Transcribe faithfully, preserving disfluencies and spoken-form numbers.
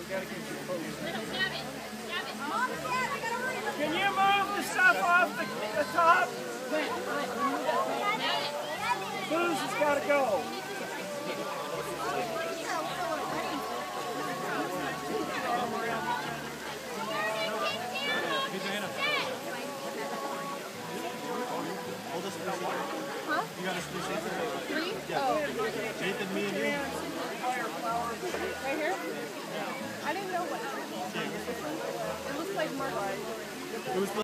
Can you move the stuff off the, the top? Booze has got to go. Huh? You got a specific? Three? Yeah. Oh. Nathan, me, and you. Right here? I didn't know what. It looks like Mark. Who's